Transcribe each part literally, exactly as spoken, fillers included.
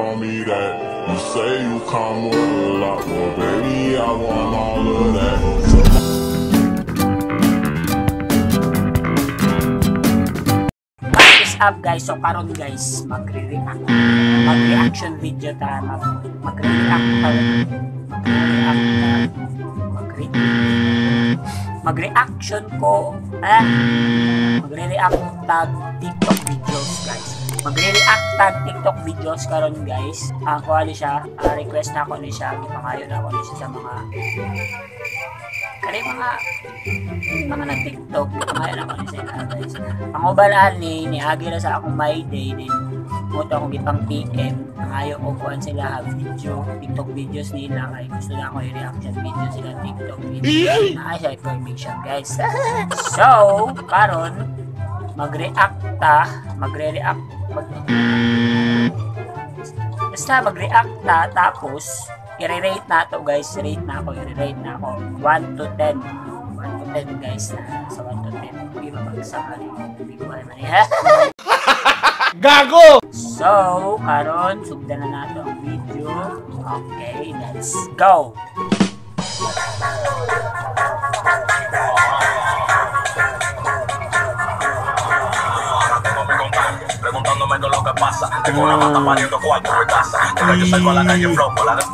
on me that you say you come with a lot more, baby, I want all of that. What is up guys? So karon guys, magre-react. Mag-reaction video ta. Magre-react ta. Magre-react ta. Magre-react. Mag-reaction ko. Ah, magre-react tag TikTok videos guys. Magre-react tag TikTok videos karon guys. Ako ali siya, uh, request na ako ni siya, gipangayo na ako ni siya sa mga kani mga mga nag-TikTok, gipangayo na ako ni siya guys. Pangubalaan ni ni agi na sa akong my day din. Moto akong gipang P M, nangayo ko kuan sila video, TikTok videos nila kay gusto na ako i-reaction video sila TikTok videos. Na siya information guys. So, karon mag-react ta, magre-react mag basta mag-react ta, tapos i-rate na to guys, rate na ako, i-rate na ako one to ten, one to ten guys, na sa one to ten hindi mabagsak, hindi ko alam niya. Gago! So, karon sugdan na nato ang video. Okay, let's go! Preguntándome todo lo que pasa. Tengo una mata pariendo cuarto de casa. Porque yo salgo a la calle flow por la...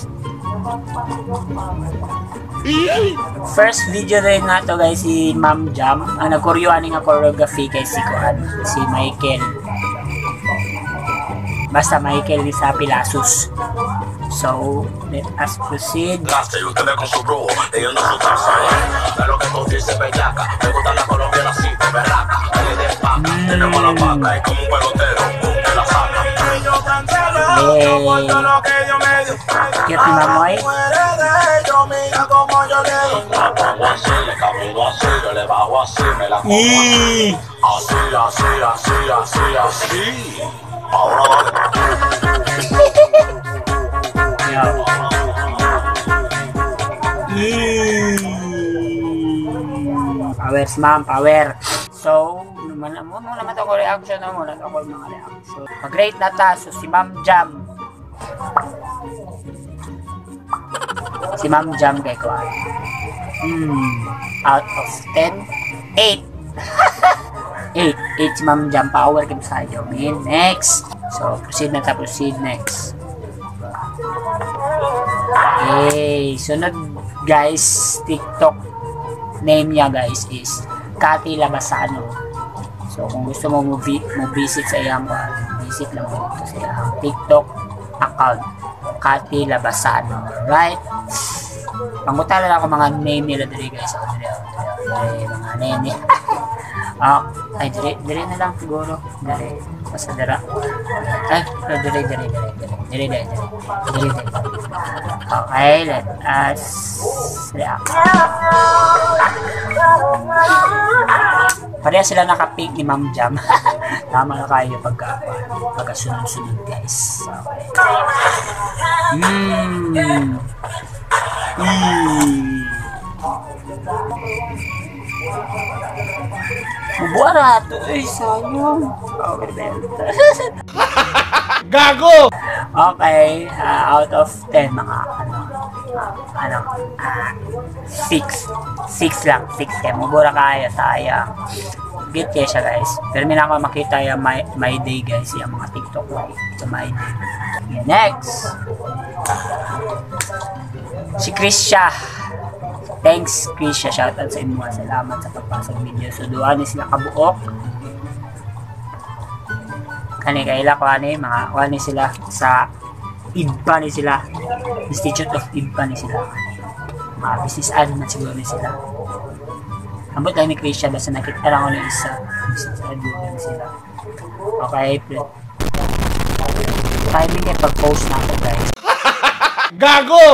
First video rin nga to guys, si Ma'am Jam. Ang nagkuryoaning nga choreography kay si Kuan, si Michael. Basta Michael sa Pilasus. So, let us proceed. Y ustedes con su brujo, ellos no su taza, eh. Pero que tú dices bellaca. Me gusta la colombiana así, de berraca. Tenemos la pata y como un pelotero, que la saca. Cute ni Mamoy. Así, así, así, así, así. Ahora Power ma'am, power. So, muna muna naman ako reaction na muna ako mga reaction. Mag-rate na ta, so si Ma'am Jam. Si Ma'am Jam kay ko. Hmm, out of ten, eight. eight, eight si Ma'am Jam, power kim sayo. Next. So, proceed na ta, proceed next. Hey, sunod guys, TikTok name niya guys is Cathy Labasano. So kung gusto mo mo visit sa iyang uh, visit lang mo sa iyang TikTok account, Cathy Labasano. Right? Pangutala lang ako mga name nila dali guys. Ako dali, dali, mga name niya. Oh, ay dali, dali na lang siguro. Dali, basta dara. Ay, dali, dali, dali, dali, dali, dali, dali, dali. Okay, let us react. Pareha sila naka-pick ni Ma'am Jam. Tama na kayo pagka pagkasunod-sunod guys. Okay. Mm. Mm. Mabuara to eh, sayang. Okay, Gago! Okay, uh, out of ten mga ano, uh, ano, uh, six. six lang, six kaya mabura kaya, sayang. Get kaya siya guys. Pero may na ako makita yung my, my day guys, yung mga TikTok ko. So my day. Okay, next. Si Krisha. Thanks Krisha, shoutout sa inyo. Salamat sa pagpasok video. So duwan ni sila kabuok. Kani kaila ko ani mga wani sila sa I D P A ni sila, Institute of I D P A ni sila, mga business admin siguro ni sila. Ambot lang ni Krisha basta nakita lang ko ng isa business admin ni sila. Okay, timing ay pag-post na ako guys. Gago!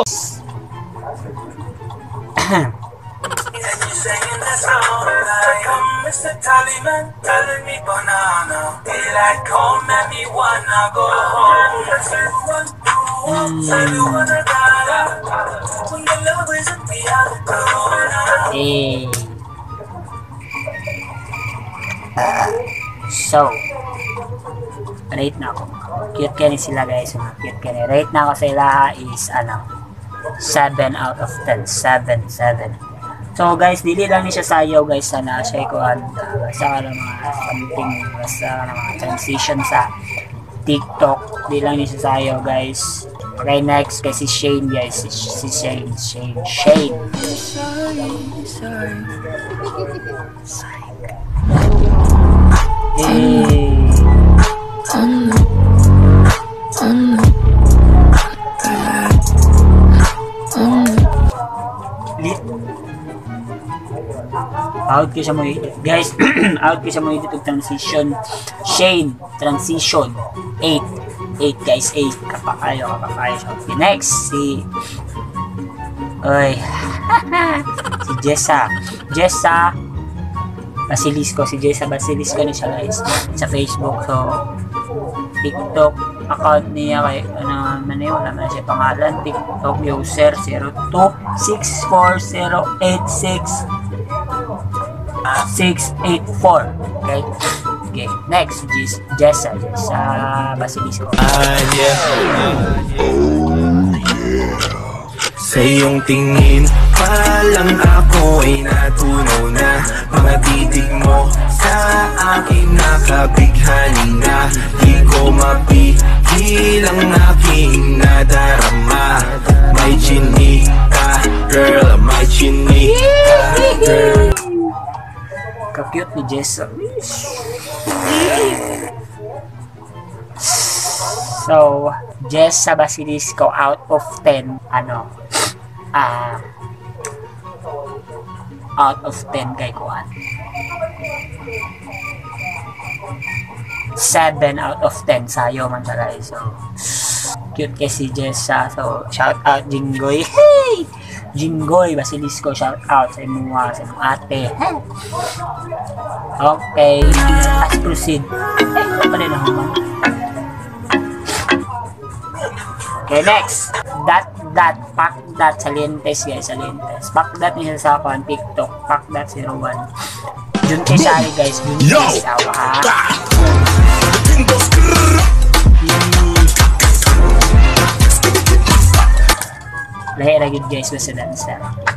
Mister Tallyman telling me banana. Daylight come at me wanna go home. Hey. So, rate na ako. cute kani sila guys, mga cute kani. Rate na ako sa ilaha is ano, seven out of ten. seven, seven. So guys, dili lang ni siya sayaw guys, sana siya ikuan sa mga something sa mga transition sa TikTok. Di lang ni siya sayaw guys. Okay, next kay si Shane guys, si, si Shane, Shane, Shane. Sorry, sorry. Hey. Out ko siya mo guys. Out ko siya mo dito transition. Shane transition eight. eight guys, eight. Kapakayo, kapakayo. Okay, next si Oy. Si Jessa. Jessa Basilisco, si Jessa Basilisco ni siya guys sa Facebook. So TikTok account niya kay ano man yun, wala man siya pangalan. TikTok user zero two six four zero eight six six eight four. Okay. Okay. Next, Jessa. Jessa Basilisco. Ah, yeah. Sa iyong tingin pa lang ako ay natunaw na. Mga titig mo sa akin nakabighani na. Di ko mapigil ang aking nadarama. May chinika, girl, may chinika, girl. Ka-cute ni Jessa. So, Jessa Basilisco out of ten, ano, ah, uh, out of ten kay Kuan. seven out of ten sayo man talaga. So, cute kay si Jessa. So, shout out Jinggoy. Hey! Jinggoy Basilisco, shout out sa imuha, sa imong ate. Okay, let's proceed. Eh, ito pala na naman. Okay, next. That, that, pack that sa Lentes guys, sa Lentes. Pack that niya sa ako ang TikTok. Pack that zero one. Jun kay Sari guys, Jun kay Sawa ha. Lahi na yun guys, basta dancer.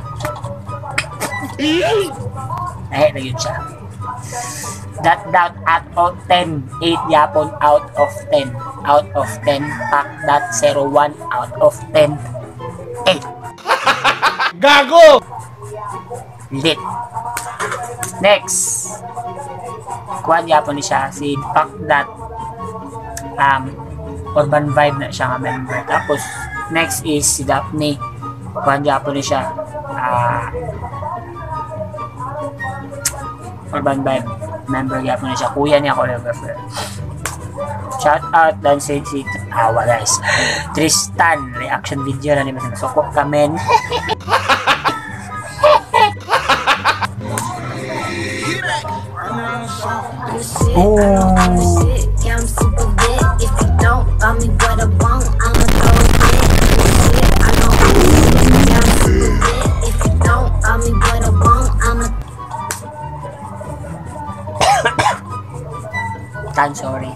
Lahi na yun siya. That that out of ten. eight yapon out of ten. Out of ten. Pack that zero one out of ten. eight. Gago! Lit. Next. Kuhan yapon ni siya. Si Pack that um, Urban Vibe na siya nga member. Tapos next is si Daphne. Kuhan yapon ni siya. Ah... Uh, Urban Vibe member yapon na siya, kuya niya choreographer. Shout out dan si si awa guys, Tristan reaction video na ni mas nasukok kamen. Oh. I'm sorry.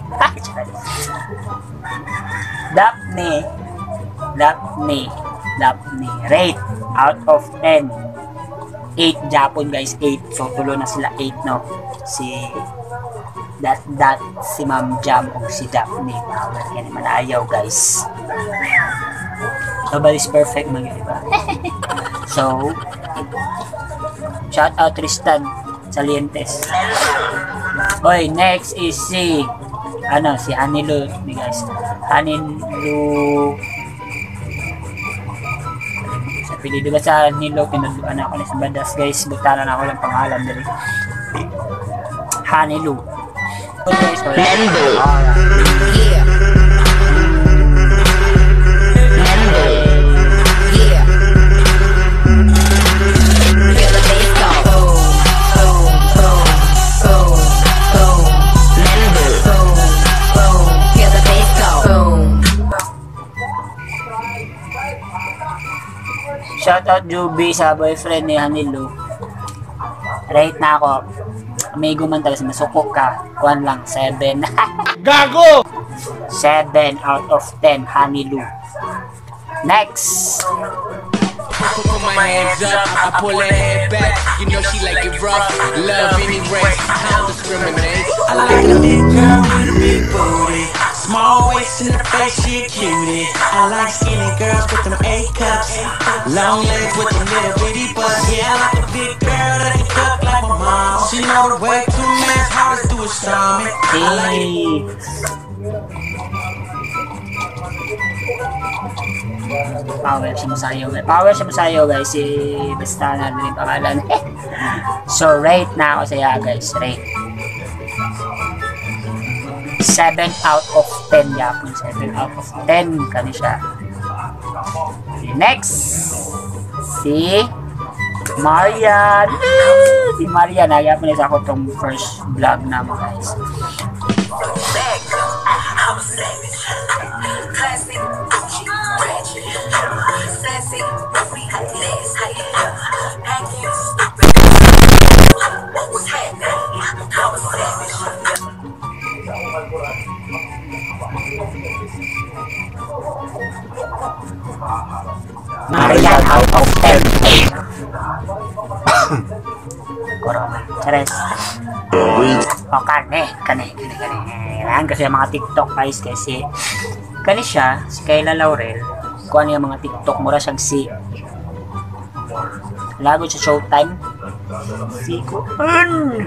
Daphne. Daphne. Daphne. Rate out of ten. eight Japon guys. eight. So tulo na sila eight no. Si that that si Ma'am Jam o si Daphne. Power yan naman ayaw guys. Nobody's perfect mga iba. So shout out Tristan Salientes. Oy, next is si ano, si Hanilu ni guys. Hanilu. Sa pili diba sa Hanilu, pinunduan ako ni sa badas guys. Butaran ako lang pangalan dali. Hanilu. So guys, so Lendo. Yeah. Shoutout Juby sa boyfriend ni Hanilu. Rate na ako. May guman talaga, masukok ka. one lang, seven. Gago! seven out of ten, Honey Lou. Next. Put my hands up, I pull her head back. You know she like it rough, love anyway. I don't discriminate. I like a big girl with a big booty, small waist in the face, she a cutie. I like skinny girls with them A cups, long legs with them little bitty butts. Yeah, I like a big girl that can cook like my mom. She know the way to man's heart is through a storm. I like it. Power siya masayaw guys. Power siya masayaw guys. Si basta na rin yung pangalan. So rate na ako saya guys. Rate seven out of ten yapon. seven out of ten kani siya. Next si Marian. Si Marian. Nagyapon niya sa ako itong first vlog na mo guys. I'm a savage, classic, Gucci, ratchet, sassy, movie, last higher, acting stupid. What was happening? I'm a savage. Marian out of ten. Corona. Chares. O kane, kane, kane, kane. Yan, kasi yung mga TikTok guys, kasi kani siya, si Kayla Laurel, kung ano yung mga TikTok, mura siyang si lago sa Showtime, si Kuan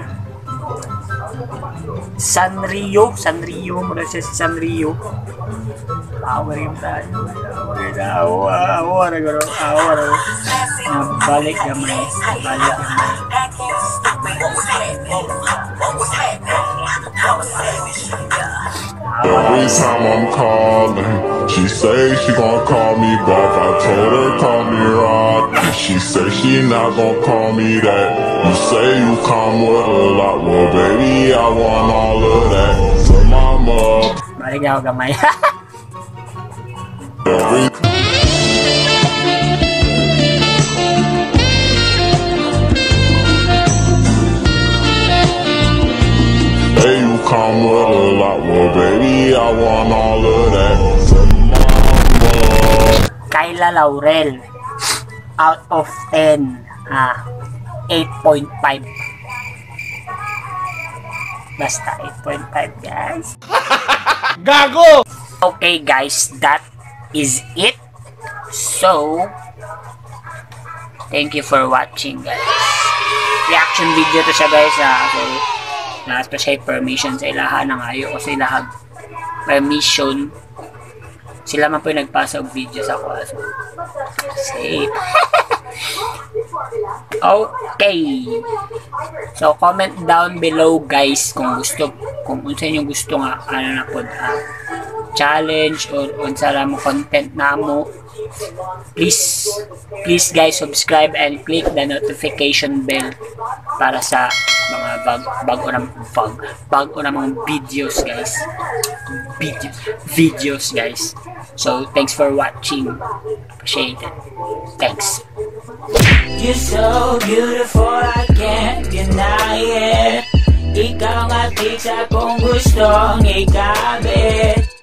Sanrio, Sanrio, mura siya si Sanrio. Awa rin tayo, awa, awa, awa, awa, awa, balik gamay, balik gamay. Every time I'm calling, she say she gon' call me back. I told her call me Rod. She say she not gon' call me that. You say you come with a lot, well baby I want all of that. So mama, balik ako gamay. every say you come with a lot, well baby I want all of that. So mama, Kayla Laurel out of ten, ah, eight point five. Basta eight point five guys. Gago! Okay guys, that is it. So thank you for watching guys. Reaction video to siya guys, ah. So lahat pa siya permission sa ilaha ng ayo o sa ilaha permission. Sila man po yung nagpasa og video sa ako. So, safe. Okay. So comment down below guys kung gusto, kung unsa inyo gusto nga ano na pod uh, challenge or unsa ra mo content na mo. Please, please guys subscribe and click the notification bell para sa mga bag bago na bag bago na mga videos guys. Videos, videos guys. So thanks for watching. Appreciate it. Thanks. You're so beautiful, I can't deny it. Ikaw nga tig sa kung gustong ikabit.